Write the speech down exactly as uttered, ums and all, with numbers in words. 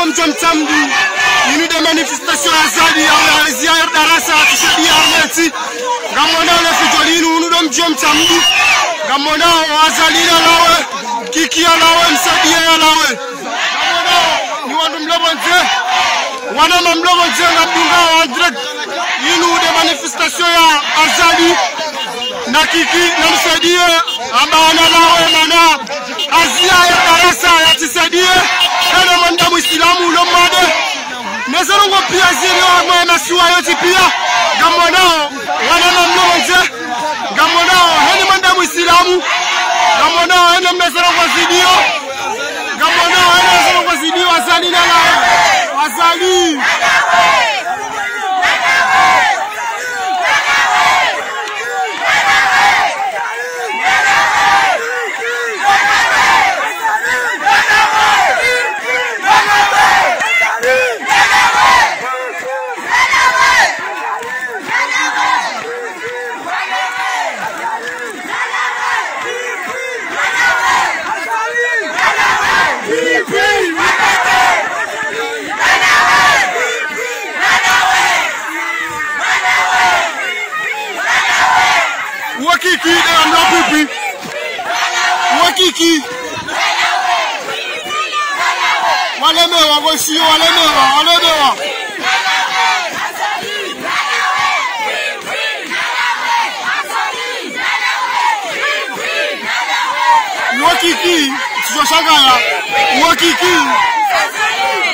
mjom samedi ini de manifestation azali ya ziar darasa tisadi armeti ngamona le fijolini unu do mjom samedi ngamona azali lawe kiki lawe msadia lawe ngamona ni wandu mlobonze wana mamlobonze ngabunga wa direct inu de manifestation ya azali na kiki na msadia abana lawe mana azia ya darasa ya tisadie kana manda muislamu lomade nezarongo pia ziri wa masiwa yote pia gamonao wana mamlonze gamonao heni manda muislamu gamonao heni mnezarongo zidio gamonao heni mnezarongo zidio azali na lawe azali Wakiki de amla pipi Wakiki walemewa wosio walemewa walemewa Wakiki sio shangaya Wakiki